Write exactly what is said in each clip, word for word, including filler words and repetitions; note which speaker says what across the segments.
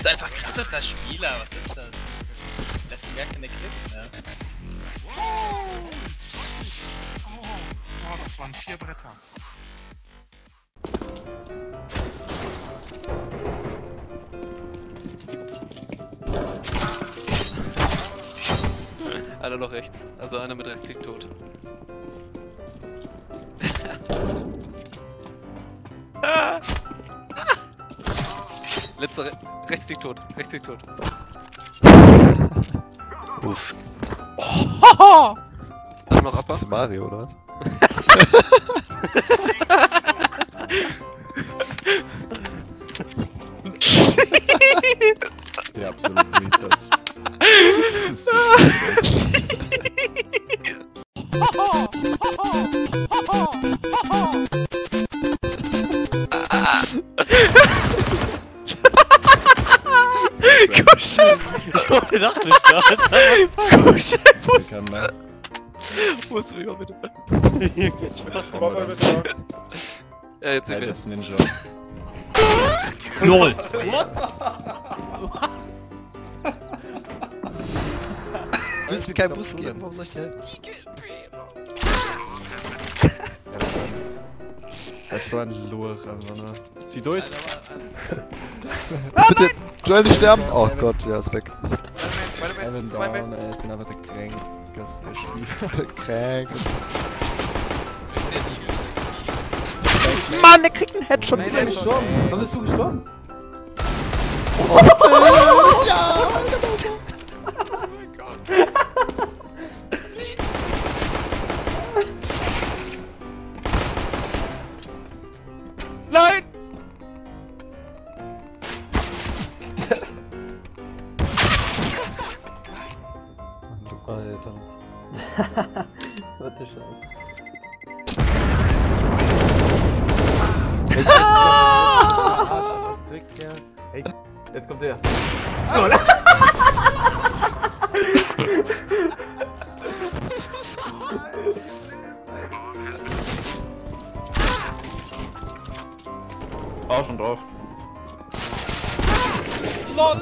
Speaker 1: ist einfach krassester Spieler, was ist das? Lässt gar keine Kills mehr.
Speaker 2: Oh, das waren vier Bretter.
Speaker 3: Einer noch rechts. Also einer mit rechts liegt tot. Letzter Re rechts liegt tot. Rechts liegt tot.
Speaker 4: Uff.
Speaker 3: Oh! Noch
Speaker 4: Das
Speaker 3: Upper?
Speaker 4: ist Mario, oder was?
Speaker 5: Ja, absolut Retards. Das ist so
Speaker 3: Kuschel!
Speaker 6: Ich dachte nicht gerade.
Speaker 3: Kuschel!
Speaker 5: Ich kann mehr.
Speaker 3: Musst du mich mal bitte.
Speaker 5: Komm mal bitte.
Speaker 3: Ja, jetzt sind
Speaker 5: Seid
Speaker 3: wir.
Speaker 5: jetzt Ninja.
Speaker 6: LOL!
Speaker 4: Willst du mir keinen Bus geben? Warum soll ich dir helfen?
Speaker 5: Das ist so ein Lurch einfach nur. Zieh durch!
Speaker 4: Bitte, Joel, nicht sterben! Oh Gott, ja, ist weg.
Speaker 5: Evan down, ey, ich bin einfach der kränkeste Spieler.
Speaker 4: Krank. Mann, der kriegt einen Headshot.
Speaker 5: Nein, der ist gestorben! Wann bist du gestorben?
Speaker 4: Oh, bitte. Ja!
Speaker 3: Nein!
Speaker 5: Alter.
Speaker 6: Was ist das?
Speaker 5: Was kriegt der? Ey,
Speaker 6: Jetzt kommt der.
Speaker 5: auch schon drauf.
Speaker 3: LOL!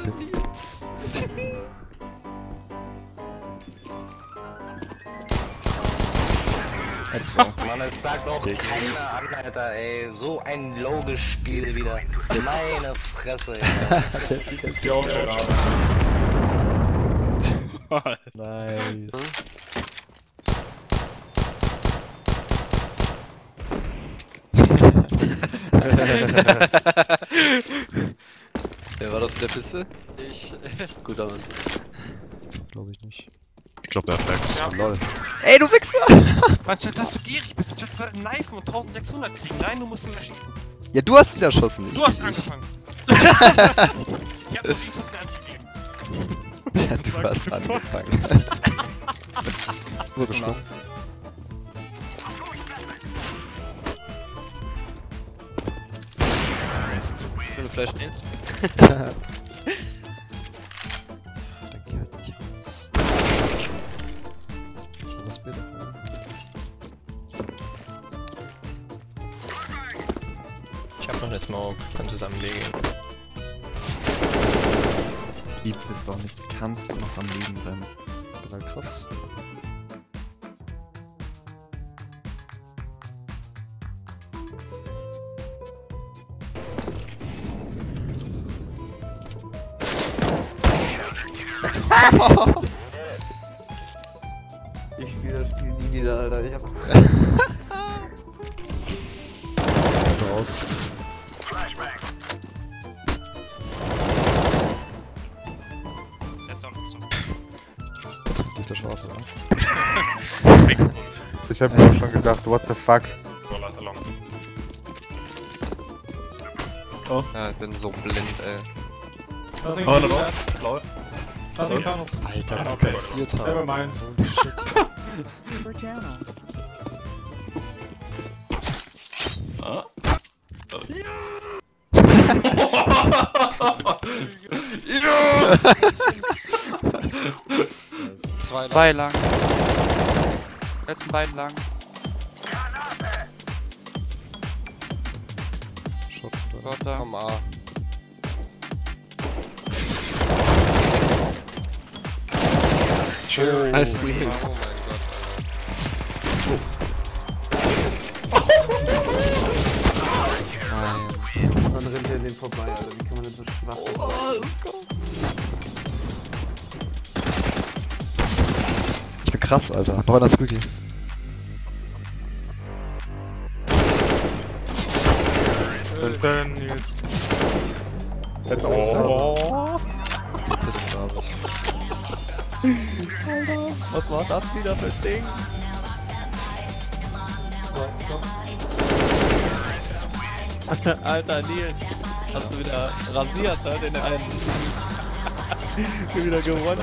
Speaker 5: Jetzt drauf.
Speaker 7: Mann, es sagt auch keiner an, Alter, ey. So ein logisches Spiel wieder. Meine Fresse, ey.
Speaker 4: Der Peter ist
Speaker 6: Ja, auch schon.
Speaker 5: Nice.
Speaker 3: Wer war das mit der Piste? Ich. Guter Mann.
Speaker 4: Glaube ich nicht.
Speaker 2: Ich glaube, der Flex.
Speaker 4: Oh, lol. Ey, du Wichser!
Speaker 2: Mann, statt dass du gierig bist, statt für einen Knife und eintausendsechshundert kriegen. Nein, du musst ihn erschießen.
Speaker 4: Ja, du hast ihn erschossen, nicht
Speaker 2: Du hast
Speaker 4: ich.
Speaker 2: angefangen. Ich hab nur viertausend eins gegeben.
Speaker 4: Ja, du hast angefangen. Nur geschluckt.
Speaker 3: Schöne Flash Nils.
Speaker 4: Dann geh halt nicht raus. Was bitte?
Speaker 7: Ich hab noch eine Smoke, kann zusammenlegen.
Speaker 5: Gibt es doch nicht. Kannst du noch am Leben sein?
Speaker 4: Total krass.
Speaker 6: Ich spiele das Spiel nie wieder, Alter. Ich hab.
Speaker 4: Raus.
Speaker 2: Der ist auch nicht so.
Speaker 4: Nicht der Schwarze, oder?
Speaker 2: Fixed und.
Speaker 8: Ich hab mir auch schon gedacht, what the fuck.
Speaker 2: Roller along.
Speaker 3: Ja, ich bin so blind, ey.
Speaker 5: Oh, no, no. Lol.
Speaker 4: Alter, wie
Speaker 2: okay.
Speaker 4: passiert haben. Holy shit.
Speaker 3: Zwei
Speaker 9: Zwei lang. Letzten beiden lang.
Speaker 4: Shot, oder?
Speaker 9: Gott, da.
Speaker 3: Komm A. schön.
Speaker 4: Nice Wheels.
Speaker 3: Oh mein
Speaker 4: Nein.
Speaker 6: Dann rennt er an dem vorbei, Alter. Wie kann man denn so schwach sein?
Speaker 3: Oh Gott.
Speaker 4: Ich bin krass, Alter. Noch einer Squeaky.
Speaker 9: Dann jetzt.
Speaker 5: Jetzt auch.
Speaker 4: C T den glaub ich.
Speaker 5: Alter, was war das wieder für ein Ding? Alter, Nils, hast du wieder rasiert, ne? Den einen. wieder gewonnen.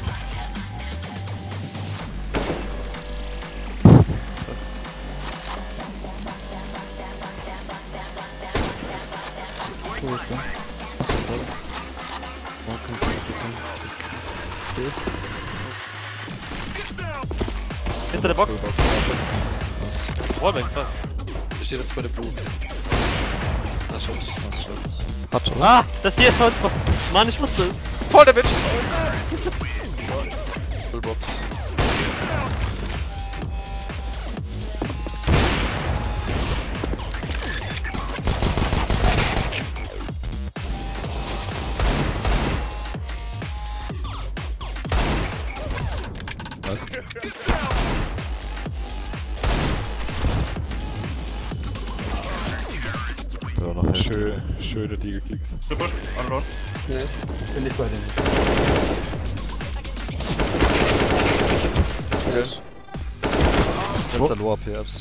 Speaker 5: Cool, ist der?
Speaker 9: Hinter der Box. Wallbang, klar.
Speaker 3: Ich stehe jetzt bei der Blue. Na schon.
Speaker 4: Hat schon.
Speaker 9: Ah, das hier ist Hotspot. Mann, ich wusste es.
Speaker 3: Voll der Bitch! Fullbox.
Speaker 4: Nice. So, noch Hälfte.
Speaker 5: Schön, schöne die geklickt.
Speaker 2: Gepusht, Unload.
Speaker 6: Nee, bin nicht bei denen.
Speaker 4: Letzter Low A P Apps.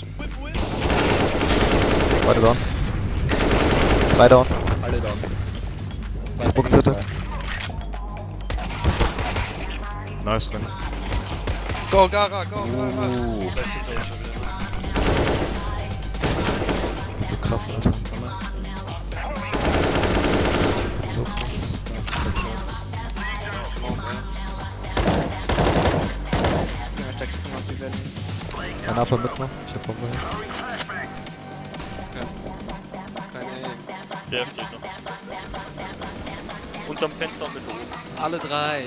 Speaker 4: Beide down. Drei down.
Speaker 5: Alle down.
Speaker 4: Smoke Z.
Speaker 5: Nice, Ring.
Speaker 3: Go, Gara, go, Gara!
Speaker 4: Uh,
Speaker 3: Vielleicht sind wir schon wieder.
Speaker 4: so krass, Alter. So krass. Ein Upper mit noch. Ich hab Bombe hier.
Speaker 3: Keine Aim.
Speaker 2: Der steht noch. Unterm Fenster bitte.
Speaker 3: Alle drei.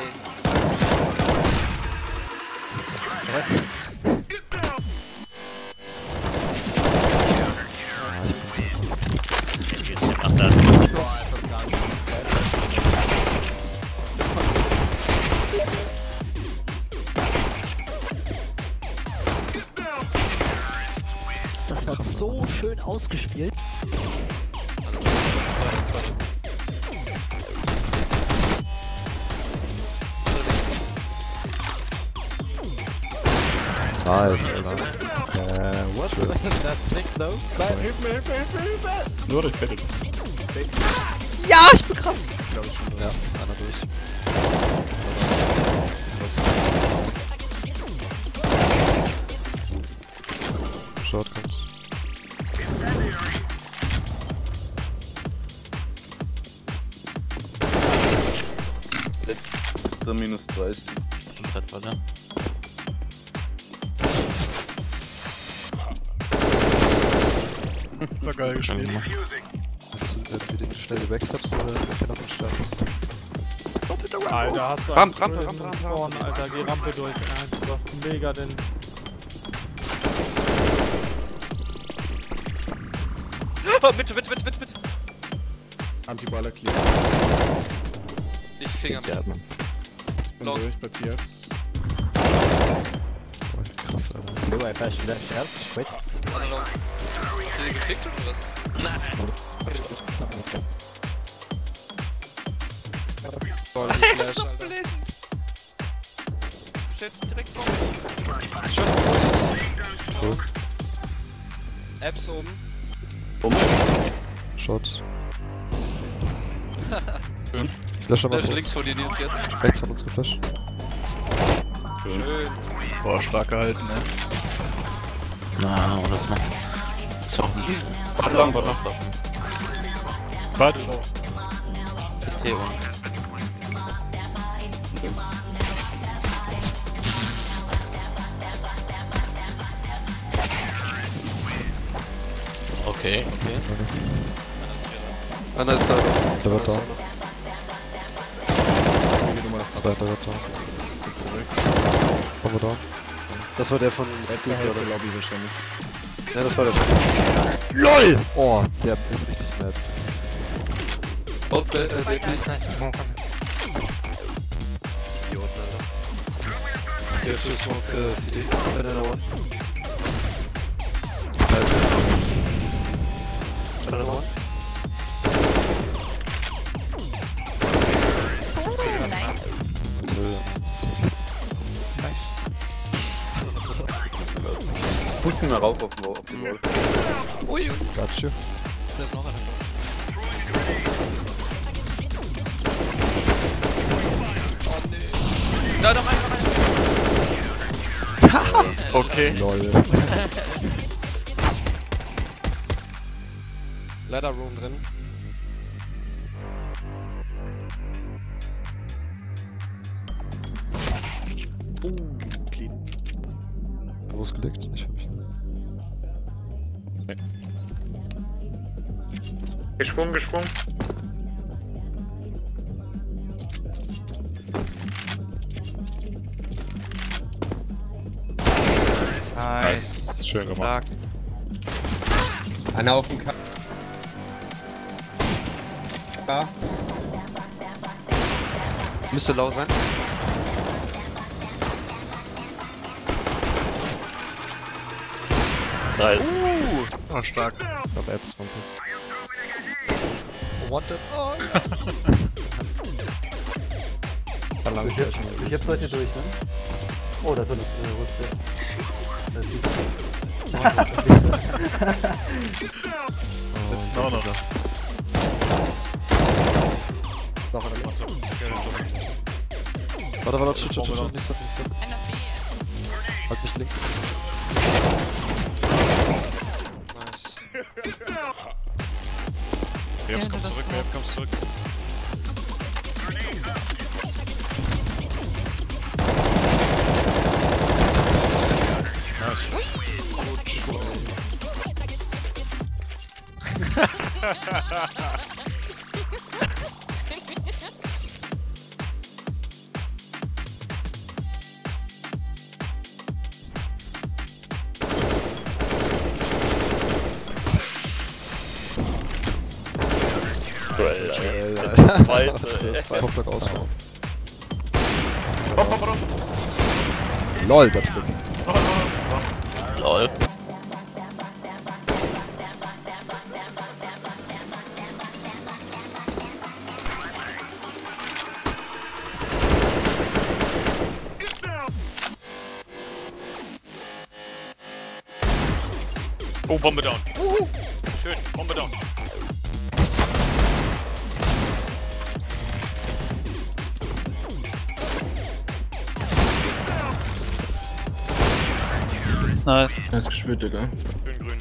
Speaker 2: Ach, das.
Speaker 5: Boah, ist das gar nicht.
Speaker 10: Das war so schön ausgespielt.
Speaker 4: Nice, Alter.
Speaker 5: Äh, what? That sick though? Hilfe, Hilfe, Hilfe, Hilfe! Nur durch, bitte.
Speaker 4: Ja, ich bin krass! Glaub ich schon durch. Ja, einer durch. Was? Short kommt.
Speaker 6: Letzter minus dreißig.
Speaker 5: War geil gespielt.
Speaker 4: Meinst du, werden wir den schnell Backsteps oder wer kann auf den Start?
Speaker 9: Alter, hast du
Speaker 3: Ramp,
Speaker 9: einen
Speaker 3: Rampe,
Speaker 9: Rampe,
Speaker 3: Rampe,
Speaker 9: Rampe,
Speaker 3: Rampe.
Speaker 9: Alter, geh Rampe durch. Alter, du hast mega den...
Speaker 3: Oh, bitte, bitte, bitte, bitte, bitte!
Speaker 5: Antiballer clear.
Speaker 3: Ich finger mich.
Speaker 5: Bin
Speaker 3: Long.
Speaker 5: durch bei P Fs.
Speaker 4: Boah, krass, Alter.
Speaker 10: Blue, I flash that help, quit.
Speaker 3: Alle long. Habt ihr den gefickt oder was? Nein! Voll die Flash, Alter.
Speaker 2: Blind! Stellst du direkt vor mich.
Speaker 3: Schon
Speaker 4: Cool.
Speaker 3: Apps oben.
Speaker 4: Short. Flash aber
Speaker 3: Flash
Speaker 4: vor
Speaker 3: links
Speaker 4: uns.
Speaker 3: vor dir Nils jetzt.
Speaker 4: Rechts von uns geflasht.
Speaker 3: Schön.
Speaker 5: Boah, stark gehalten, ne?
Speaker 10: Na, das macht. So.
Speaker 5: Warte lang, warte lang. Warte lang.
Speaker 10: T O. Okay, okay.
Speaker 3: Einer ist da.
Speaker 4: Der wird
Speaker 3: Einer
Speaker 4: down.
Speaker 3: ist
Speaker 5: Nummer
Speaker 4: Zweiter wird down.
Speaker 5: zurück.
Speaker 8: Kommen wir da.
Speaker 3: Das war der von
Speaker 5: Letzte Hälfte Lobby wahrscheinlich.
Speaker 3: Ja, das war das.
Speaker 8: LOL! Oh, der ist richtig mad.
Speaker 3: Oh, äh, äh,
Speaker 7: Nice, nice.
Speaker 3: Idioten, Alter. Der für Smoke, äh, C D. Banana One. Nice. Banana One.
Speaker 10: Nice.
Speaker 6: Push ihn mal rauf auf, auf die Wall.
Speaker 3: Ui, ui.
Speaker 8: Got you.
Speaker 3: Da ist noch einer. Oh nee. Da noch einer, einer.
Speaker 5: Okay.
Speaker 8: LOL.
Speaker 3: Ladder Room drin.
Speaker 5: Oh, clean.
Speaker 8: Wo ist gelegt? Nicht für mich.
Speaker 9: Gesprungen, gesprungen.
Speaker 5: Nice. Schön gemacht.
Speaker 6: Einer auf dem K. Da.
Speaker 10: Müsste low sein.
Speaker 5: Nice.
Speaker 10: Oh, stark.
Speaker 5: Ich glaube, Apps von
Speaker 3: Wanted. Oh,
Speaker 6: Ich jetzt, ich jetzt seid ihr durch, ne? Oh, das ist das äh, Rüstet. Das ist
Speaker 5: Jetzt auch noch.
Speaker 6: noch eine Matte.
Speaker 3: Warte, warte, shit, shit, shit, shit, nicht so, nicht so. Halt mich links. Nice.
Speaker 5: Jetzt kommst zurück, jetzt kommst zurück. Nice. Gut.
Speaker 8: Zweite. Kopfblock ausmachen. LOL, das Glück.
Speaker 5: Lol. Oh, Bombe down. Uh, schön, Bombe down.
Speaker 10: Nice.
Speaker 5: Er ist gespielt, Digga.
Speaker 9: Grün, grün.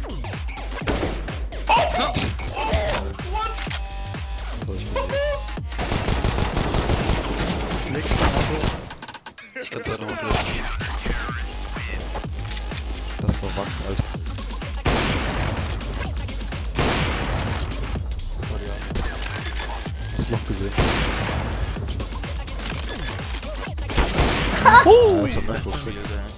Speaker 3: Ich kann's halt noch mal durch.
Speaker 8: Das war wack, Alter. Das Loch gesehen.
Speaker 10: Uh,
Speaker 8: Alter, Alter,